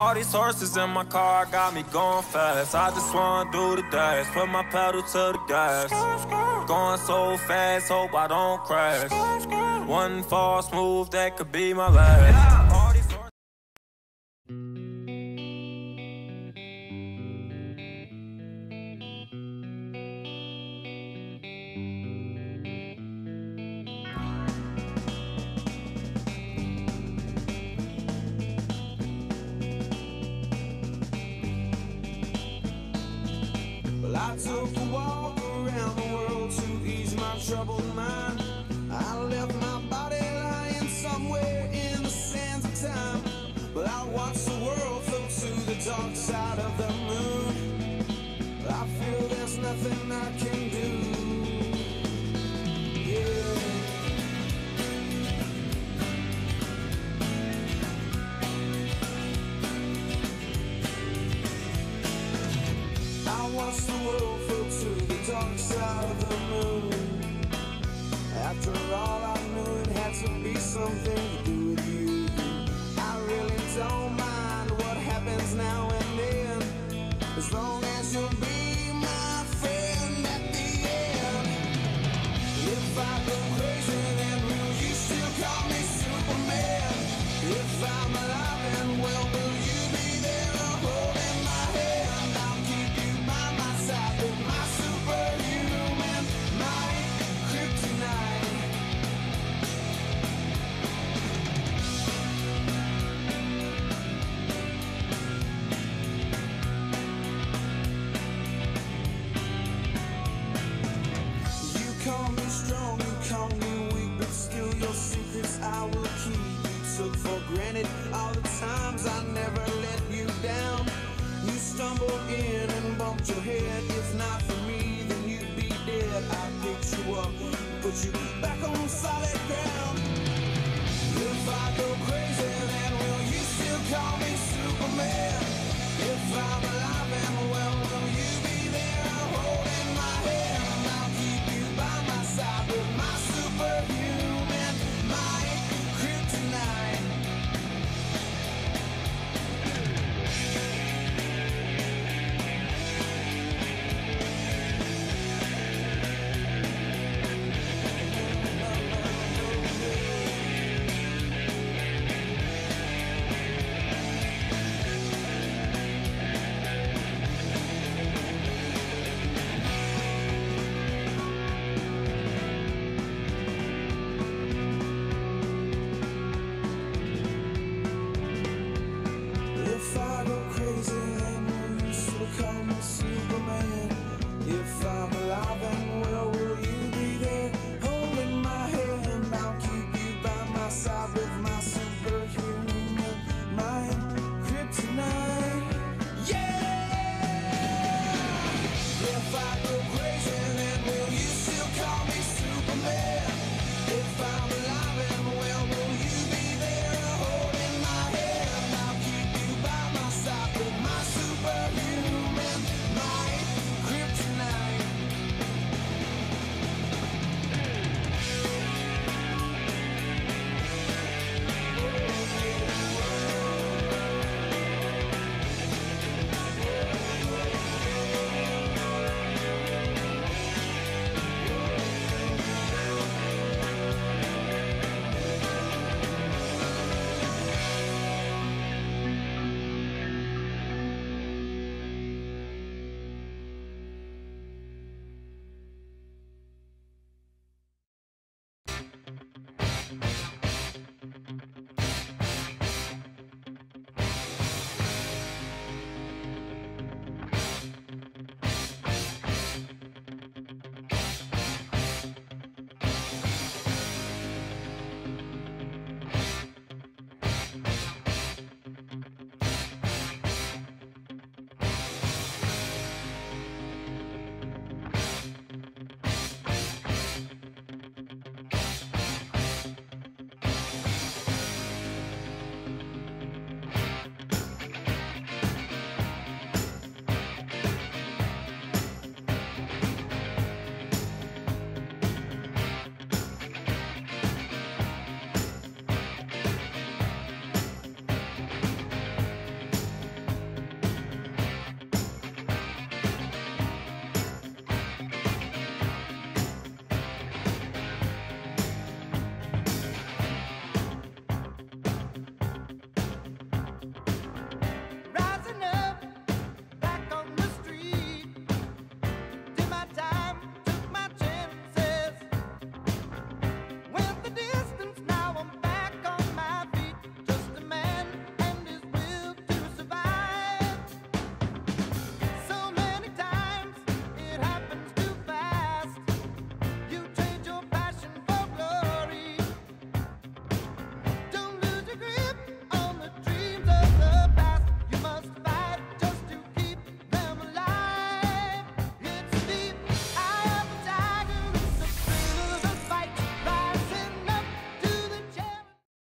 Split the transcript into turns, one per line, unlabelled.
All these horses in my car got me going fast. I just wanna do the dash, put my pedal to the gas. Going so fast, hope I don't crash. One false move, that could be my last. All these horses
I took a walk around the world to ease my troubled mind. I left my body lying somewhere in the sands of time, but I watched the world float to the dark side of the moon. I feel there's nothing I can do. Yeah. I watched the world float to the dark side of the moon. After all, I knew it had to be something to do with you. I really don't mind what happens now and then, as long as you'll be my friend at the end. If I go crazy, then will you still call me Superman? If I'm alive and well, will you be there holding my hand? I'll keep you by my side with my superhuman might, kryptonite. You call me strong, you call me weak, but still your secrets I will keep. You took for granted all the times I never let you down. You stumbled in and bumped your head. If not for me, then you'd be dead. I picked you up, put you back on solid ground. If I go crazy, then will you still call me Superman? If I'm alive and well, will you